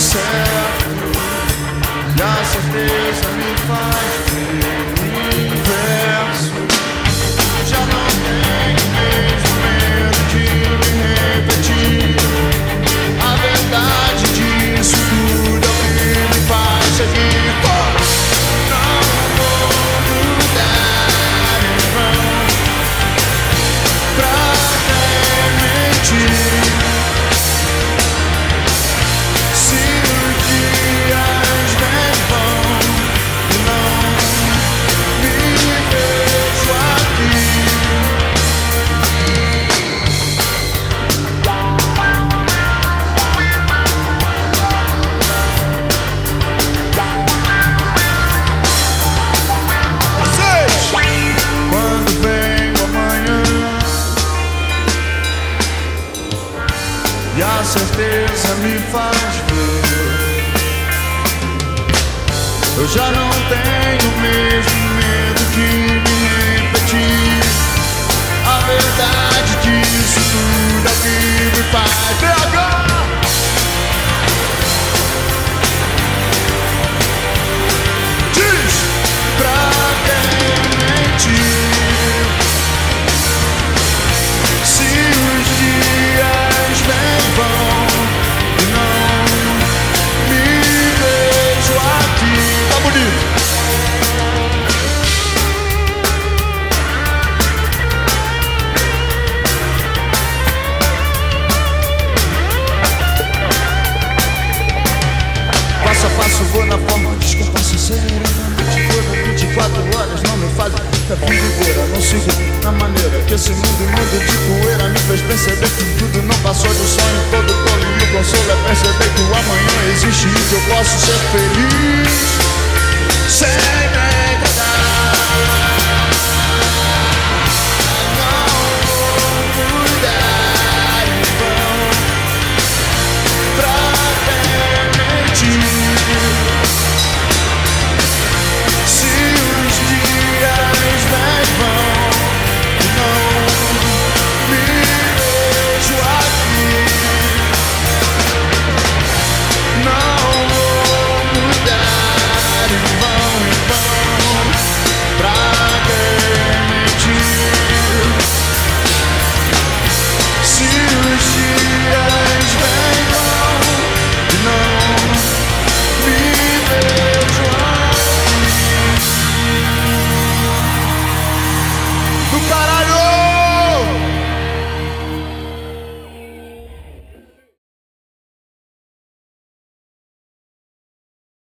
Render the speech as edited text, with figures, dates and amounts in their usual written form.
certo, e a certeza me faz ver o inverso. Já não tenho mesmo medo de me repetir. A verdade disso tudo é o que me faz seguir. Não vou mudar em vão pra quem mentir. Se os dias vêm vão e não me vejo aqui. Vocês, quando vem o amanhã e a certeza me faz ver, eu já não tenho mesmo medo de me repetir. A verdade disso tudo é que me faz BH. Diz pra quem mentir. Se os dias vêm vão e não me vejo aqui. Tá bonito. Passo a passo vou na forma, desculpa sincera. Toda 24 horas não me fazem a vida inteira. Não sigo na maneira que esse mundo de poeira me fez perceber que tudo não passou de sonho. Todo tolo e o consolo é perceber que o amanhã existe e que eu posso ser feliz sem